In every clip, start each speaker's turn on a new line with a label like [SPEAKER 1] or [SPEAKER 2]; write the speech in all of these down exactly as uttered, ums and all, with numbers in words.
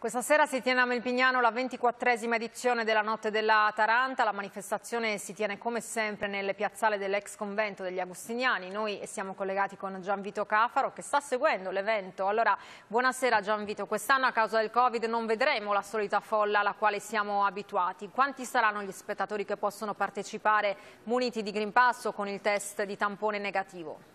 [SPEAKER 1] Questa sera si tiene a Melpignano la ventiquattresima edizione della Notte della Taranta. La manifestazione si tiene come sempre nelle piazzale dell'ex convento degli Agostiniani. Noi siamo collegati con Gianvito Cafaro che sta seguendo l'evento. Allora, buonasera Gianvito. Quest'anno a causa del Covid non vedremo la solita folla alla quale siamo abituati. Quanti saranno gli spettatori che possono partecipare muniti di Green Pass o con il test di tampone negativo?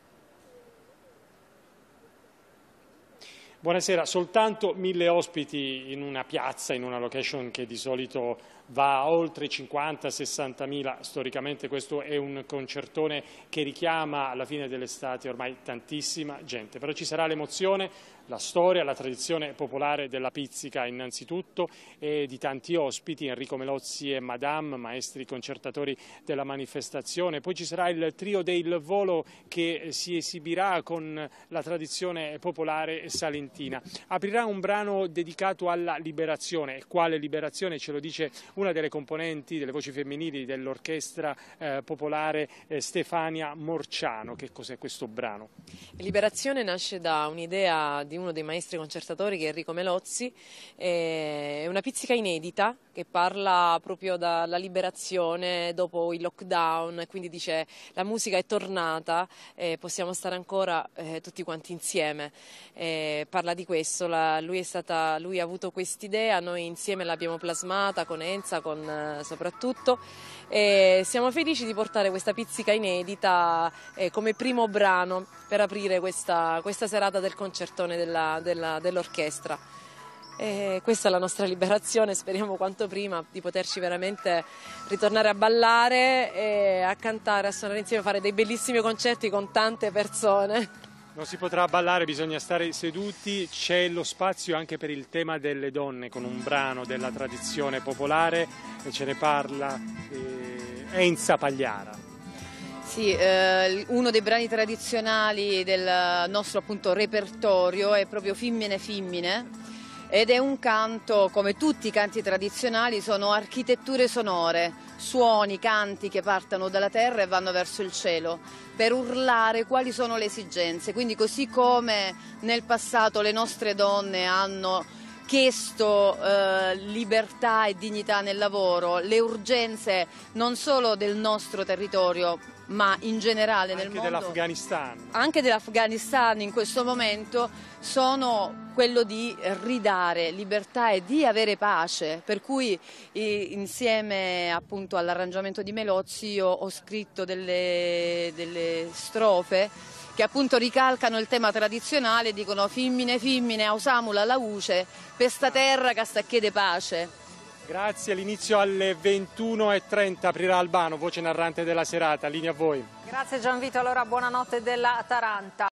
[SPEAKER 2] Buonasera, soltanto mille ospiti in una piazza, in una location che di solito va a oltre cinquanta sessanta mila. Storicamente questo è un concertone che richiama alla fine dell'estate ormai tantissima gente, però ci sarà l'emozione, la storia, la tradizione popolare della pizzica innanzitutto e di tanti ospiti, Enrico Melozzi e Madame, maestri concertatori della manifestazione. Poi ci sarà il trio del Volo che si esibirà con la tradizione popolare salentina. Aprirà un brano dedicato alla liberazione. Quale liberazione? Ce lo dice una delle componenti, delle voci femminili dell'orchestra eh, popolare eh, Stefania Morciano. Che cos'è questo brano?
[SPEAKER 3] Liberazione nasce da un'idea di uno dei maestri concertatori che è Enrico Melozzi, è una pizzica inedita che parla proprio dalla liberazione dopo il lockdown, quindi dice la musica è tornata e possiamo stare ancora eh, tutti quanti insieme. Eh, parla di questo, la, lui, è stata, lui ha avuto quest'idea, noi insieme l'abbiamo plasmata con Enza, con, eh, soprattutto, e siamo felici di portare questa pizzica inedita eh, come primo brano per aprire questa, questa serata del concertone della, della, dell'orchestra. E questa è la nostra liberazione, speriamo quanto prima di poterci veramente ritornare a ballare e a cantare, a suonare insieme, fare dei bellissimi concerti con tante persone.
[SPEAKER 2] Non si potrà ballare, bisogna stare seduti, c'è lo spazio anche per il tema delle donne con un brano della tradizione popolare, e ce ne parla eh, Enza Pagliara.
[SPEAKER 4] Sì, eh, uno dei brani tradizionali del nostro appunto repertorio è proprio Fimmine Fimmine ed è un canto, come tutti i canti tradizionali, sono architetture sonore, suoni, canti che partono dalla terra e vanno verso il cielo per urlare quali sono le esigenze. Quindi così come nel passato le nostre donne hanno chiesto eh, libertà e dignità nel lavoro, le urgenze non solo del nostro territorio ma in generale
[SPEAKER 2] anche
[SPEAKER 4] nel mondo,
[SPEAKER 2] dell'Afghanistan.
[SPEAKER 4] Anche dell'Afghanistan in questo momento, sono quello di ridare libertà e di avere pace, per cui insieme appunto all'arrangiamento di Melozzi io ho scritto delle, delle strofe che appunto ricalcano il tema tradizionale, dicono fimmine fimmine ausamula la luce per sta terra che sta chiede pace.
[SPEAKER 2] Grazie, all'inizio alle ventuno e trenta aprirà Albano, voce narrante della serata, linea a voi.
[SPEAKER 1] Grazie Gianvito, allora buonanotte della Taranta.